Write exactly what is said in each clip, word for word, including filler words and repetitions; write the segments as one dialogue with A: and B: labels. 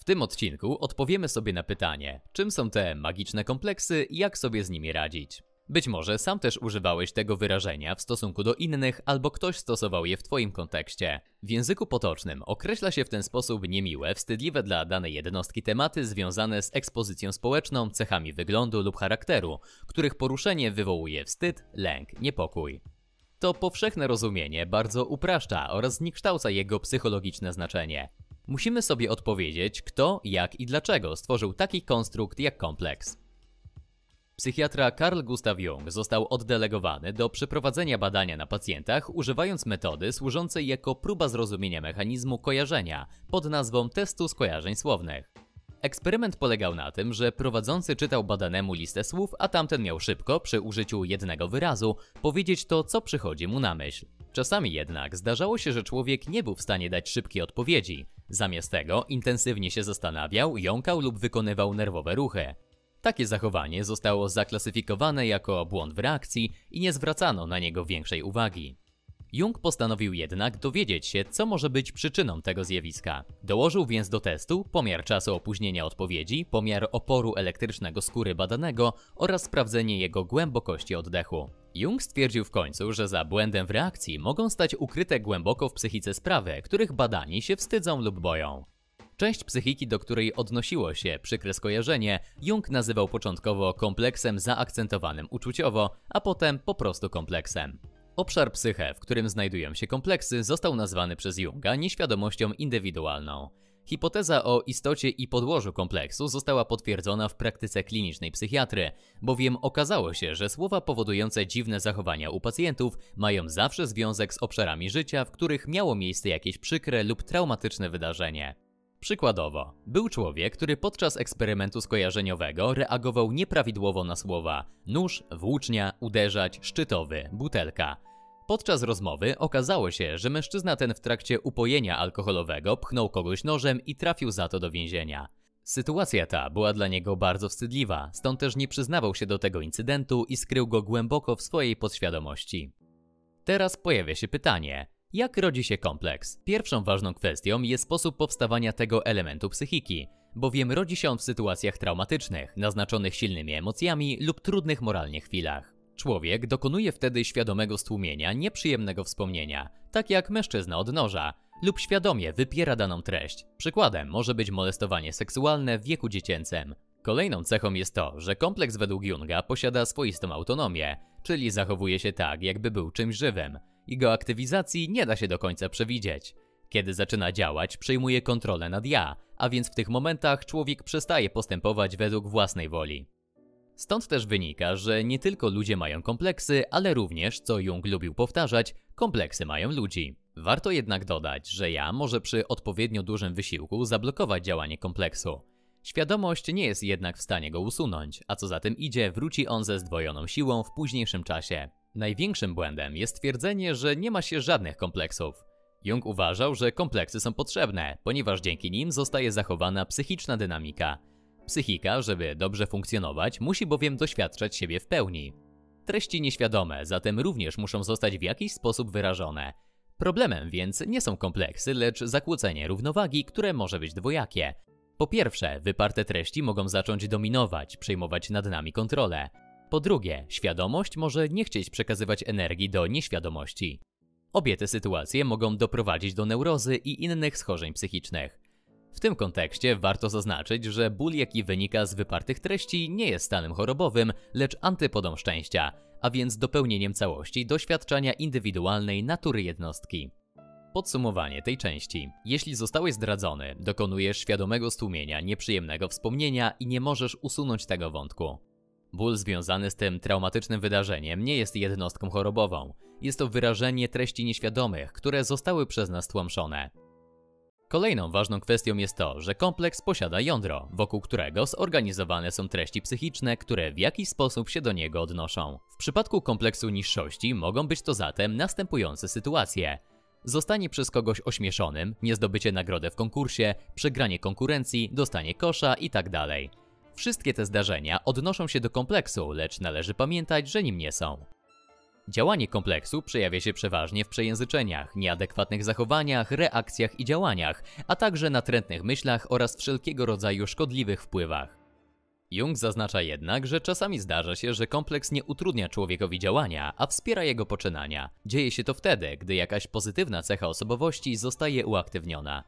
A: tym odcinku odpowiemy sobie na pytanie, czym są te magiczne kompleksy i jak sobie z nimi radzić. Być może sam też używałeś tego wyrażenia w stosunku do innych, albo ktoś stosował je w twoim kontekście. W języku potocznym określa się w ten sposób niemiłe, wstydliwe dla danej jednostki tematy związane z ekspozycją społeczną, cechami wyglądu lub charakteru, których poruszenie wywołuje wstyd, lęk, niepokój. To powszechne rozumienie bardzo upraszcza oraz zniekształca jego psychologiczne znaczenie. Musimy sobie odpowiedzieć, kto, jak i dlaczego stworzył taki konstrukt jak kompleks. Psychiatra Carl Gustav Jung został oddelegowany do przeprowadzenia badania na pacjentach, używając metody służącej jako próba zrozumienia mechanizmu kojarzenia pod nazwą testu skojarzeń słownych. Eksperyment polegał na tym, że prowadzący czytał badanemu listę słów, a tamten miał szybko, przy użyciu jednego wyrazu, powiedzieć to, co przychodzi mu na myśl. Czasami jednak zdarzało się, że człowiek nie był w stanie dać szybkiej odpowiedzi. Zamiast tego intensywnie się zastanawiał, jąkał lub wykonywał nerwowe ruchy. Takie zachowanie zostało zaklasyfikowane jako błąd w reakcji i nie zwracano na niego większej uwagi. Jung postanowił jednak dowiedzieć się, co może być przyczyną tego zjawiska. Dołożył więc do testu pomiar czasu opóźnienia odpowiedzi, pomiar oporu elektrycznego skóry badanego oraz sprawdzenie jego głębokości oddechu. Jung stwierdził w końcu, że za błędem w reakcji mogą stać ukryte głęboko w psychice sprawy, których badani się wstydzą lub boją. Część psychiki, do której odnosiło się przykre skojarzenie, Jung nazywał początkowo kompleksem zaakcentowanym uczuciowo, a potem po prostu kompleksem. Obszar psyche, w którym znajdują się kompleksy, został nazwany przez Junga nieświadomością indywidualną. Hipoteza o istocie i podłożu kompleksu została potwierdzona w praktyce klinicznej psychiatry, bowiem okazało się, że słowa powodujące dziwne zachowania u pacjentów mają zawsze związek z obszarami życia, w których miało miejsce jakieś przykre lub traumatyczne wydarzenie. Przykładowo, był człowiek, który podczas eksperymentu skojarzeniowego reagował nieprawidłowo na słowa nóż, włócznia, uderzać, szczytowy, butelka. Podczas rozmowy okazało się, że mężczyzna ten w trakcie upojenia alkoholowego pchnął kogoś nożem i trafił za to do więzienia. Sytuacja ta była dla niego bardzo wstydliwa, stąd też nie przyznawał się do tego incydentu i skrył go głęboko w swojej podświadomości. Teraz pojawia się pytanie: jak rodzi się kompleks? Pierwszą ważną kwestią jest sposób powstawania tego elementu psychiki, bowiem rodzi się on w sytuacjach traumatycznych, naznaczonych silnymi emocjami lub trudnych moralnie chwilach. Człowiek dokonuje wtedy świadomego stłumienia nieprzyjemnego wspomnienia, tak jak mężczyzna od noża, lub świadomie wypiera daną treść. Przykładem może być molestowanie seksualne w wieku dziecięcym. Kolejną cechą jest to, że kompleks według Junga posiada swoistą autonomię, czyli zachowuje się tak, jakby był czymś żywym. Jego aktywizacji nie da się do końca przewidzieć. Kiedy zaczyna działać, przejmuje kontrolę nad ja, a więc w tych momentach człowiek przestaje postępować według własnej woli. Stąd też wynika, że nie tylko ludzie mają kompleksy, ale również, co Jung lubił powtarzać, kompleksy mają ludzi. Warto jednak dodać, że ja może przy odpowiednio dużym wysiłku zablokować działanie kompleksu. Świadomość nie jest jednak w stanie go usunąć, a co za tym idzie, wróci on ze zdwojoną siłą w późniejszym czasie. Największym błędem jest twierdzenie, że nie ma się żadnych kompleksów. Jung uważał, że kompleksy są potrzebne, ponieważ dzięki nim zostaje zachowana psychiczna dynamika. Psychika, żeby dobrze funkcjonować, musi bowiem doświadczać siebie w pełni. Treści nieświadome zatem również muszą zostać w jakiś sposób wyrażone. Problemem więc nie są kompleksy, lecz zakłócenie równowagi, które może być dwojakie. Po pierwsze, wyparte treści mogą zacząć dominować, przejmować nad nami kontrolę. Po drugie, świadomość może nie chcieć przekazywać energii do nieświadomości. Obie te sytuacje mogą doprowadzić do neurozy i innych schorzeń psychicznych. W tym kontekście warto zaznaczyć, że ból, jaki wynika z wypartych treści, nie jest stanem chorobowym, lecz antypodą szczęścia, a więc dopełnieniem całości doświadczenia indywidualnej natury jednostki. Podsumowanie tej części. Jeśli zostałeś zdradzony, dokonujesz świadomego stłumienia nieprzyjemnego wspomnienia i nie możesz usunąć tego wątku. Ból związany z tym traumatycznym wydarzeniem nie jest jednostką chorobową. Jest to wyrażenie treści nieświadomych, które zostały przez nas tłamszone. Kolejną ważną kwestią jest to, że kompleks posiada jądro, wokół którego zorganizowane są treści psychiczne, które w jakiś sposób się do niego odnoszą. W przypadku kompleksu niższości mogą być to zatem następujące sytuacje. Zostanie przez kogoś ośmieszonym, niezdobycie nagrody w konkursie, przegranie konkurencji, dostanie kosza itd. Wszystkie te zdarzenia odnoszą się do kompleksu, lecz należy pamiętać, że nim nie są. Działanie kompleksu przejawia się przeważnie w przejęzyczeniach, nieadekwatnych zachowaniach, reakcjach i działaniach, a także natrętnych myślach oraz wszelkiego rodzaju szkodliwych wpływach. Jung zaznacza jednak, że czasami zdarza się, że kompleks nie utrudnia człowiekowi działania, a wspiera jego poczynania. Dzieje się to wtedy, gdy jakaś pozytywna cecha osobowości zostaje uaktywniona.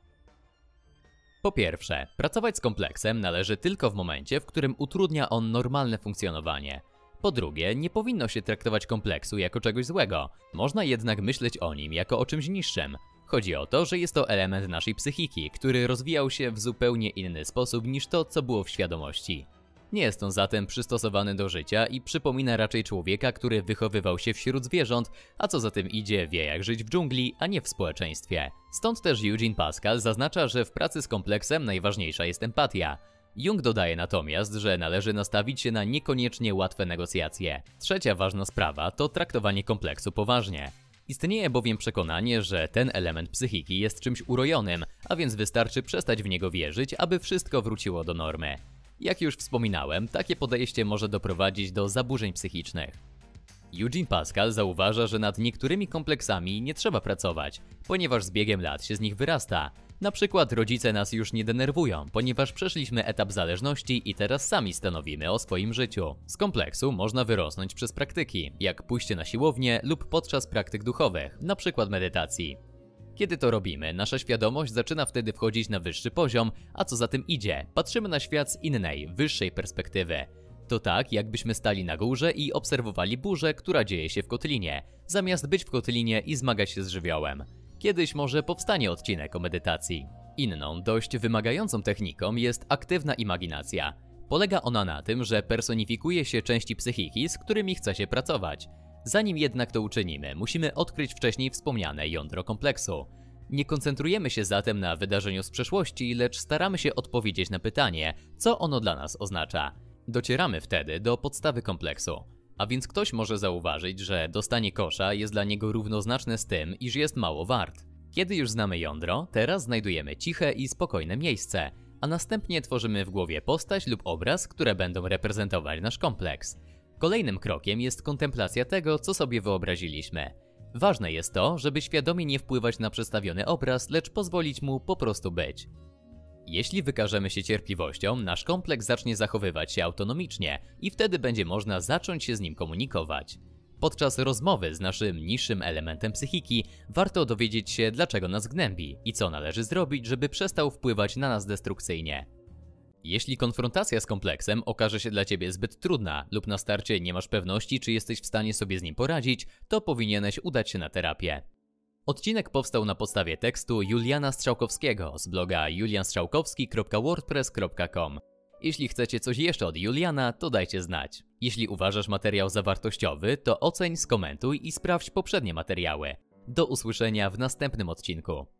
A: Po pierwsze, pracować z kompleksem należy tylko w momencie, w którym utrudnia on normalne funkcjonowanie. Po drugie, nie powinno się traktować kompleksu jako czegoś złego. Można jednak myśleć o nim jako o czymś niższym. Chodzi o to, że jest to element naszej psychiki, który rozwijał się w zupełnie inny sposób niż to, co było w świadomości. Nie jest on zatem przystosowany do życia i przypomina raczej człowieka, który wychowywał się wśród zwierząt, a co za tym idzie, wie jak żyć w dżungli, a nie w społeczeństwie. Stąd też Eugene Pascal zaznacza, że w pracy z kompleksem najważniejsza jest empatia. Jung dodaje natomiast, że należy nastawić się na niekoniecznie łatwe negocjacje. Trzecia ważna sprawa to traktowanie kompleksu poważnie. Istnieje bowiem przekonanie, że ten element psychiki jest czymś urojonym, a więc wystarczy przestać w niego wierzyć, aby wszystko wróciło do normy. Jak już wspominałem, takie podejście może doprowadzić do zaburzeń psychicznych. Eugene Pascal zauważa, że nad niektórymi kompleksami nie trzeba pracować, ponieważ z biegiem lat się z nich wyrasta. Na przykład rodzice nas już nie denerwują, ponieważ przeszliśmy etap zależności i teraz sami stanowimy o swoim życiu. Z kompleksu można wyrosnąć przez praktyki, jak pójście na siłownię lub podczas praktyk duchowych, na przykład medytacji. Kiedy to robimy, nasza świadomość zaczyna wtedy wchodzić na wyższy poziom, a co za tym idzie, patrzymy na świat z innej, wyższej perspektywy. To tak, jakbyśmy stali na górze i obserwowali burzę, która dzieje się w kotlinie, zamiast być w kotlinie i zmagać się z żywiołem. Kiedyś może powstanie odcinek o medytacji. Inną, dość wymagającą techniką jest aktywna imaginacja. Polega ona na tym, że personifikuje się części psychiki, z którymi chce się pracować. Zanim jednak to uczynimy, musimy odkryć wcześniej wspomniane jądro kompleksu. Nie koncentrujemy się zatem na wydarzeniu z przeszłości, lecz staramy się odpowiedzieć na pytanie, co ono dla nas oznacza. Docieramy wtedy do podstawy kompleksu. A więc ktoś może zauważyć, że dostanie kosza jest dla niego równoznaczne z tym, iż jest mało wart. Kiedy już znamy jądro, teraz znajdujemy ciche i spokojne miejsce, a następnie tworzymy w głowie postać lub obraz, które będą reprezentować nasz kompleks. Kolejnym krokiem jest kontemplacja tego, co sobie wyobraziliśmy. Ważne jest to, żeby świadomie nie wpływać na przedstawiony obraz, lecz pozwolić mu po prostu być. Jeśli wykażemy się cierpliwością, nasz kompleks zacznie zachowywać się autonomicznie i wtedy będzie można zacząć się z nim komunikować. Podczas rozmowy z naszym niższym elementem psychiki warto dowiedzieć się, dlaczego nas gnębi i co należy zrobić, żeby przestał wpływać na nas destrukcyjnie. Jeśli konfrontacja z kompleksem okaże się dla Ciebie zbyt trudna lub na starcie nie masz pewności, czy jesteś w stanie sobie z nim poradzić, to powinieneś udać się na terapię. Odcinek powstał na podstawie tekstu Juliana Strzałkowskiego z bloga julian strzałkowski kropka wordpress kropka com. Jeśli chcecie coś jeszcze od Juliana, to dajcie znać. Jeśli uważasz materiał za wartościowy, to oceń, skomentuj i sprawdź poprzednie materiały. Do usłyszenia w następnym odcinku.